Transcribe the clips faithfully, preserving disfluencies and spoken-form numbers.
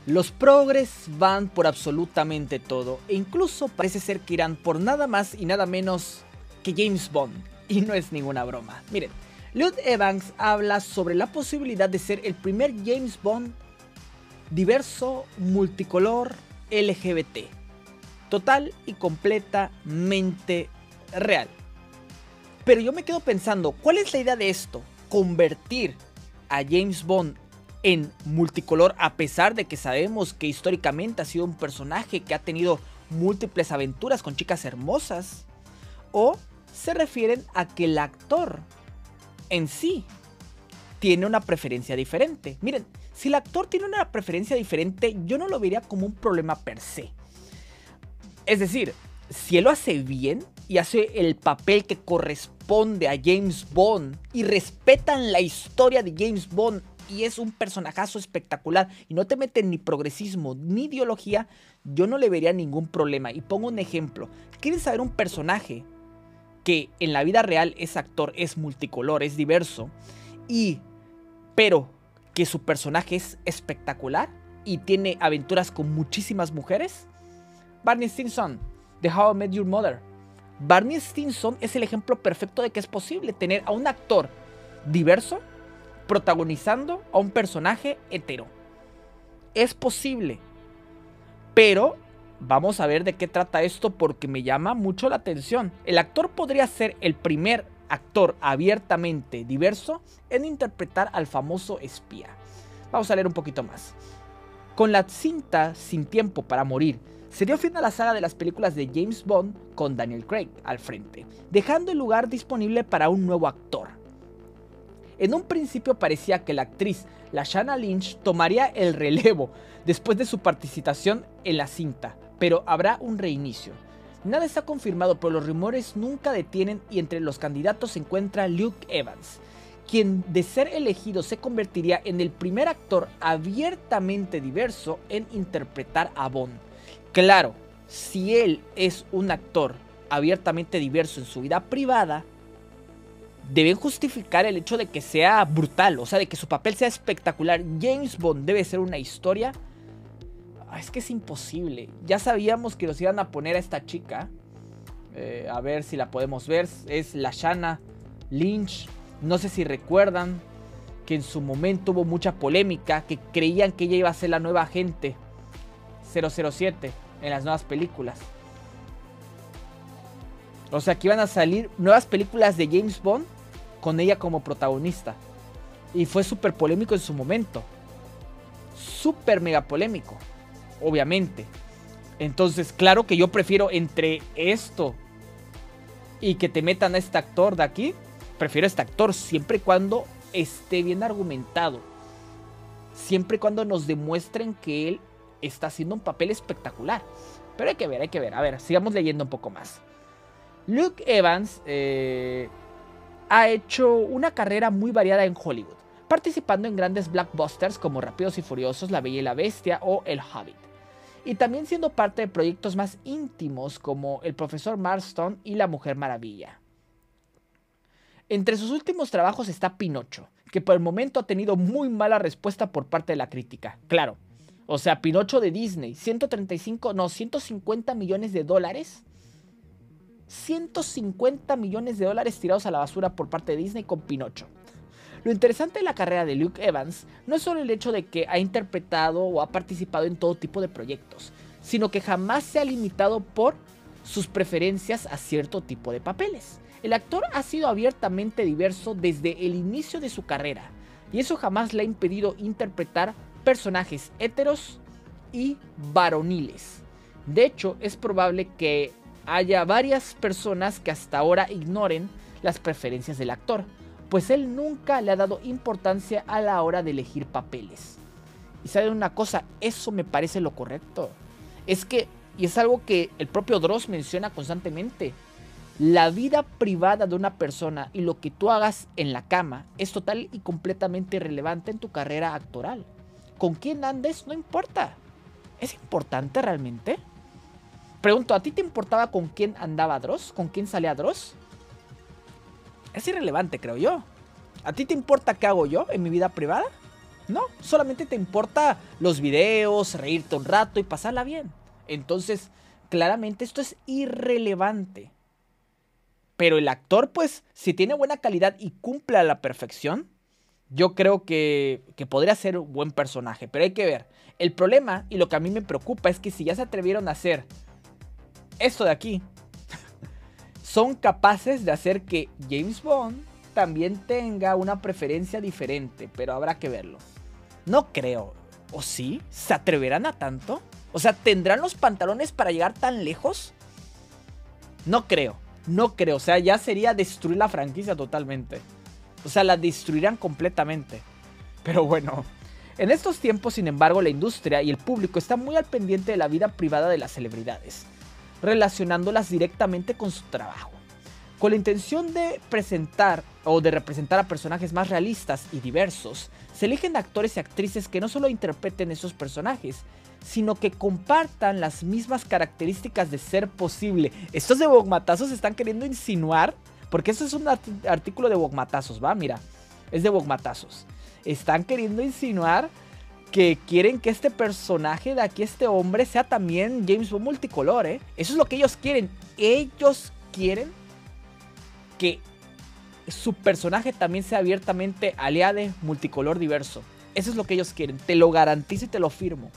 Los progres van por absolutamente todo, e incluso parece ser que irán por nada más y nada menos que James Bond. Y no es ninguna broma. Miren, Luke Evans habla sobre la posibilidad de ser el primer James Bond diverso, multicolor, L G B T. Total y completamente real. Pero yo me quedo pensando, ¿cuál es la idea de esto? Convertir a James Bond en multicolor, a pesar de que sabemos que históricamente ha sido un personaje que ha tenido múltiples aventuras con chicas hermosas. ¿O se refieren a que el actor en sí tiene una preferencia diferente? Miren, si el actor tiene una preferencia diferente, yo no lo vería como un problema per se. Es decir, si él lo hace bien y hace el papel que corresponde a James Bond y respetan la historia de James Bond y es un personajazo espectacular y no te meten ni progresismo ni ideología, yo no le vería ningún problema. Y pongo un ejemplo. ¿Quieres saber un personaje que en la vida real es actor, es multicolor, es diverso, y pero que su personaje es espectacular y tiene aventuras con muchísimas mujeres? Barney Stinson, de How I Met Your Mother. Barney Stinson es el ejemplo perfecto de que es posible tener a un actor diverso protagonizando a un personaje hetero. Es posible. Pero vamos a ver de qué trata esto, porque me llama mucho la atención. El actor podría ser el primer actor abiertamente diverso en interpretar al famoso espía. Vamos a leer un poquito más. Con la cinta Sin Tiempo para Morir, se dio fin a la saga de las películas de James Bond con Daniel Craig al frente, dejando el lugar disponible para un nuevo actor. En un principio parecía que la actriz Lashana Lynch tomaría el relevo después de su participación en la cinta, pero habrá un reinicio. Nada está confirmado, pero los rumores nunca detienen y entre los candidatos se encuentra Luke Evans, quien de ser elegido se convertiría en el primer actor abiertamente diverso en interpretar a Bond. Claro, si él es un actor abiertamente diverso en su vida privada, deben justificar el hecho de que sea brutal, o sea, de que su papel sea espectacular. James Bond debe ser una historia. Es que es imposible. Ya sabíamos que los iban a poner a esta chica. Eh, a ver si la podemos ver. Es Lashana Lynch. No sé si recuerdan que en su momento hubo mucha polémica, que creían que ella iba a ser la nueva agente cero cero siete en las nuevas películas. O sea, que iban a salir nuevas películas de James Bond con ella como protagonista. Y fue súper polémico en su momento. Súper mega polémico, obviamente. Entonces, claro que yo prefiero entre esto y que te metan a este actor de aquí. Prefiero este actor siempre y cuando esté bien argumentado. Siempre y cuando nos demuestren que él está haciendo un papel espectacular. Pero hay que ver, hay que ver. A ver, sigamos leyendo un poco más. Luke Evans eh, ha hecho una carrera muy variada en Hollywood, participando en grandes blockbusters como Rápidos y Furiosos, La Bella y la Bestia o El Hobbit, y también siendo parte de proyectos más íntimos como El Profesor Marston y La Mujer Maravilla. Entre sus últimos trabajos está Pinocho, que por el momento ha tenido muy mala respuesta por parte de la crítica. Claro, o sea, Pinocho de Disney, ciento treinta y cinco, no, ciento cincuenta millones de dólares. ciento cincuenta millones de dólares tirados a la basura por parte de Disney con Pinocho. Lo interesante de la carrera de Luke Evans no es solo el hecho de que ha interpretado o ha participado en todo tipo de proyectos, sino que jamás se ha limitado por sus preferencias a cierto tipo de papeles. El actor ha sido abiertamente diverso desde el inicio de su carrera, y eso jamás le ha impedido interpretar personajes héteros y varoniles. De hecho, es probable que haya varias personas que hasta ahora ignoren las preferencias del actor, pues él nunca le ha dado importancia a la hora de elegir papeles. Y saben una cosa, eso me parece lo correcto. Es que, y es algo que el propio Dross menciona constantemente, la vida privada de una persona y lo que tú hagas en la cama es total y completamente irrelevante en tu carrera actoral. Con quién andes no importa. ¿Es importante realmente? Pregunto, ¿a ti te importaba con quién andaba Dross? ¿Con quién salía Dross? Es irrelevante, creo yo. ¿A ti te importa qué hago yo en mi vida privada? No, solamente te importa los videos, reírte un rato y pasarla bien. Entonces, claramente esto es irrelevante. Pero el actor, pues, si tiene buena calidad y cumple a la perfección, yo creo que, que podría ser un buen personaje. Pero hay que ver. El problema y lo que a mí me preocupa es que si ya se atrevieron a hacer esto de aquí, son capaces de hacer que James Bond también tenga una preferencia diferente. Pero habrá que verlo. No creo. ¿O sí? ¿Se atreverán a tanto? O sea, ¿tendrán los pantalones para llegar tan lejos? No creo. No creo. O sea, ya sería destruir la franquicia totalmente. O sea, la destruirán completamente. Pero bueno. En estos tiempos, sin embargo, la industria y el público están muy al pendiente de la vida privada de las celebridades, relacionándolas directamente con su trabajo. Con la intención de presentar o de representar a personajes más realistas y diversos, se eligen actores y actrices que no solo interpreten esos personajes, sino que compartan las mismas características de ser posible. Estos de Bogmatazos están queriendo insinuar, porque esto es un art artículo de Bogmatazos, ¿va? Mira, es de Bogmatazos. Están queriendo insinuar que quieren que este personaje de aquí, este hombre, sea también James Bond multicolor, ¿eh? Eso es lo que ellos quieren. Ellos quieren que su personaje también sea abiertamente aliade, multicolor, diverso. Eso es lo que ellos quieren. Te lo garantizo y te lo firmo.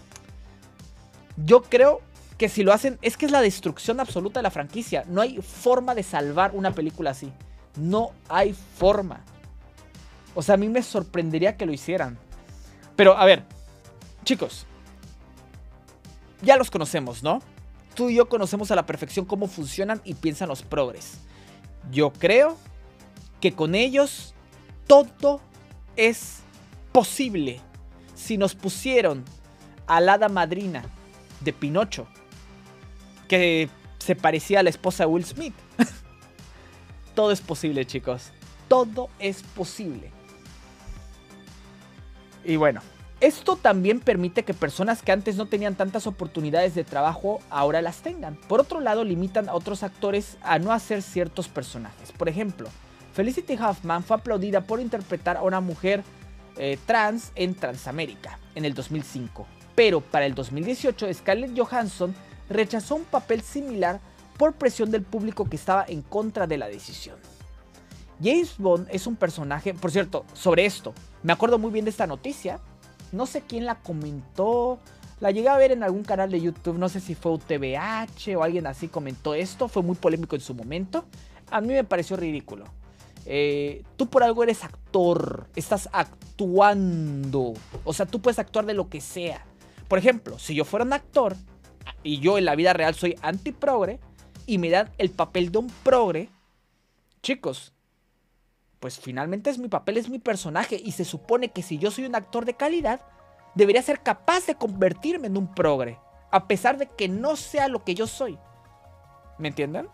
Yo creo que si lo hacen, es que es la destrucción absoluta de la franquicia. No hay forma de salvar una película así. No hay forma. O sea, a mí me sorprendería que lo hicieran. Pero, a ver, chicos, ya los conocemos, ¿no? Tú y yo conocemos a la perfección cómo funcionan y piensan los progres. Yo creo que con ellos todo es posible. Si nos pusieron a la hada madrina de Pinocho, que se parecía a la esposa de Will Smith, todo es posible, chicos. Todo es posible. Y bueno, esto también permite que personas que antes no tenían tantas oportunidades de trabajo ahora las tengan. Por otro lado, limitan a otros actores a no hacer ciertos personajes. Por ejemplo, Felicity Huffman fue aplaudida por interpretar a una mujer eh, trans en Transamérica en el dos mil cinco. Pero para el dos mil dieciocho, Scarlett Johansson rechazó un papel similar por presión del público que estaba en contra de la decisión. James Bond es un personaje, por cierto, sobre esto, me acuerdo muy bien de esta noticia. No sé quién la comentó. La llegué a ver en algún canal de YouTube. No sé si fue U T V H o alguien así comentó esto. Fue muy polémico en su momento. A mí me pareció ridículo. Eh, tú por algo eres actor. Estás actuando. O sea, tú puedes actuar de lo que sea. Por ejemplo, si yo fuera un actor y yo en la vida real soy anti-progre y me dan el papel de un progre, chicos, pues finalmente es mi papel, es mi personaje, y se supone que si yo soy un actor de calidad, debería ser capaz de convertirme en un progre, a pesar de que no sea lo que yo soy. ¿Me entienden?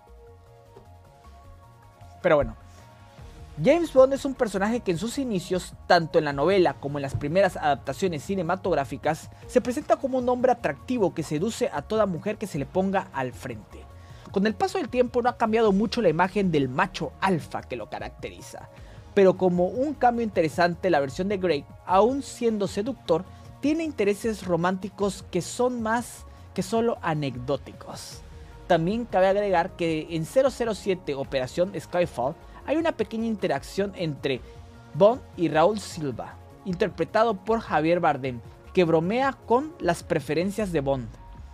Pero bueno, James Bond es un personaje que en sus inicios, tanto en la novela como en las primeras adaptaciones cinematográficas, se presenta como un hombre atractivo que seduce a toda mujer que se le ponga al frente. Con el paso del tiempo no ha cambiado mucho la imagen del macho alfa que lo caracteriza, pero como un cambio interesante, la versión de Grey, aún siendo seductor, tiene intereses románticos que son más que solo anecdóticos. También cabe agregar que en cero cero siete Operación Skyfall hay una pequeña interacción entre Bond y Raúl Silva, interpretado por Javier Bardem, que bromea con las preferencias de Bond.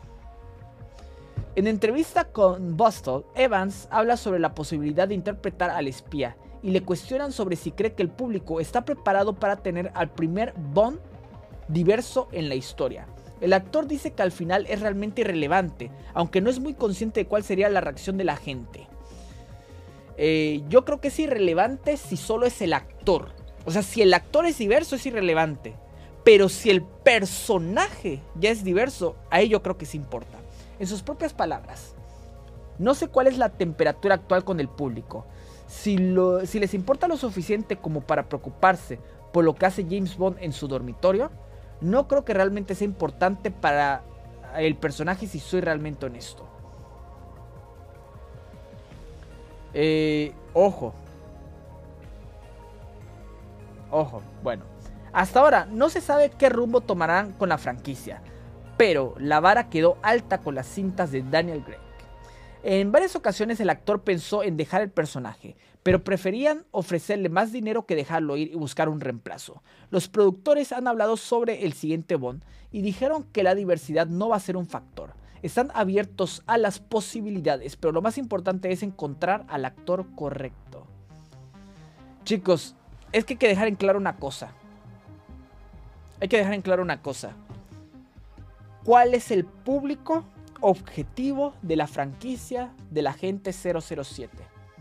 En entrevista con Bustle, Evans habla sobre la posibilidad de interpretar al espía y le cuestionan sobre si cree que el público está preparado para tener al primer Bond diverso en la historia. El actor dice que al final es realmente irrelevante, aunque no es muy consciente de cuál sería la reacción de la gente. Eh, yo creo que es irrelevante si solo es el actor. O sea, si el actor es diverso es irrelevante. Pero si el personaje ya es diverso, ahí yo creo que sí importa. En sus propias palabras, no sé cuál es la temperatura actual con el público. Si, lo, si les importa lo suficiente como para preocuparse por lo que hace James Bond en su dormitorio, no creo que realmente sea importante para el personaje si soy realmente honesto. Eh, ojo. Ojo, bueno. Hasta ahora no se sabe qué rumbo tomarán con la franquicia, pero la vara quedó alta con las cintas de Daniel Craig. En varias ocasiones el actor pensó en dejar el personaje, pero preferían ofrecerle más dinero que dejarlo ir y buscar un reemplazo. Los productores han hablado sobre el siguiente Bond y dijeron que la diversidad no va a ser un factor. Están abiertos a las posibilidades, pero lo más importante es encontrar al actor correcto. Chicos, es que hay que dejar en claro una cosa. Hay que dejar en claro una cosa. ¿Cuál es el público objetivo de la franquicia del Agente cero cero siete?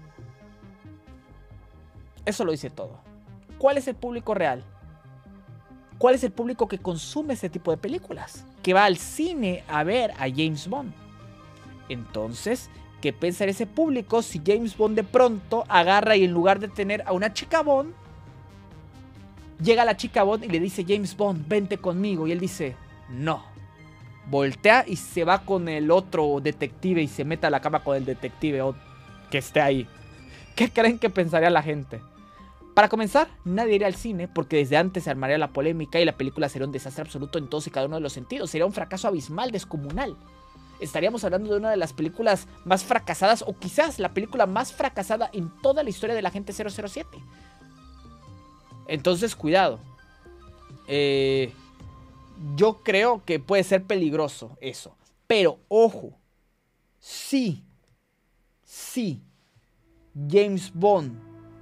Eso lo dice todo. ¿Cuál es el público real? ¿Cuál es el público que consume este tipo de películas? Que va al cine a ver a James Bond. Entonces, ¿qué pensar ese público si James Bond de pronto agarra y en lugar de tener a una chica Bond, llega la chica Bond y le dice: James Bond, vente conmigo? Y él dice: no. Voltea y se va con el otro detective y se mete a la cama con el detective que esté ahí. ¿Qué creen que pensaría la gente? Para comenzar, nadie iría al cine porque desde antes se armaría la polémica y la película sería un desastre absoluto en todos y cada uno de los sentidos. Sería un fracaso abismal, descomunal. Estaríamos hablando de una de las películas más fracasadas, o quizás la película más fracasada en toda la historia del Agente cero cero siete. Entonces, cuidado. Eh, yo creo que puede ser peligroso eso. Pero, ojo. Sí. Sí. James Bond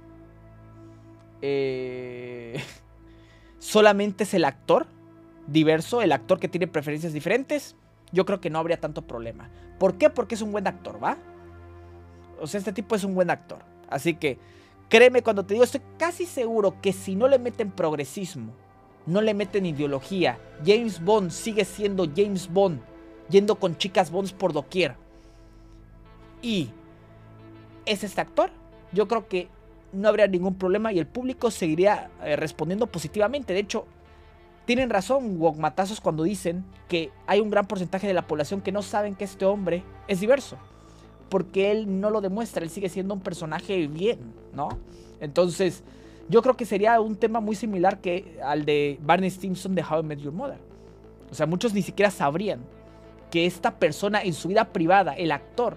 eh, solamente es el actor diverso, el actor que tiene preferencias diferentes, yo creo que no habría tanto problema. ¿Por qué? Porque es un buen actor, ¿va? O sea, este tipo es un buen actor. Así que, créeme cuando te digo, estoy casi seguro que si no le meten progresismo, no le meten ideología, James Bond sigue siendo James Bond, yendo con chicas Bonds por doquier, y es este actor, yo creo que no habría ningún problema y el público seguiría eh, respondiendo positivamente. De hecho, tienen razón Wokmatazos cuando dicen que hay un gran porcentaje de la población que no saben que este hombre es diverso, porque él no lo demuestra, él sigue siendo un personaje bien, ¿no? Entonces, yo creo que sería un tema muy similar que al de Barney Stinson de How I Met Your Mother. O sea, muchos ni siquiera sabrían que esta persona en su vida privada, el actor,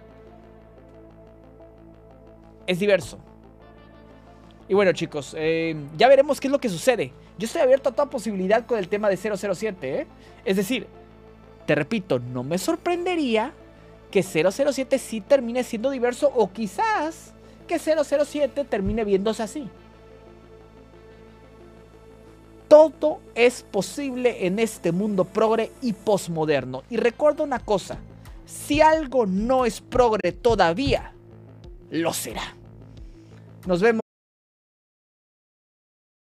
es diverso. Y bueno, chicos, eh, ya veremos qué es lo que sucede. Yo estoy abierto a toda posibilidad con el tema de cero cero siete, ¿eh? Es decir, te repito, no me sorprendería que cero cero siete sí termine siendo diverso, o quizás que cero cero siete termine viéndose así. Todo es posible en este mundo progre y posmoderno. Y recuerda una cosa, si algo no es progre todavía, lo será. Nos vemos.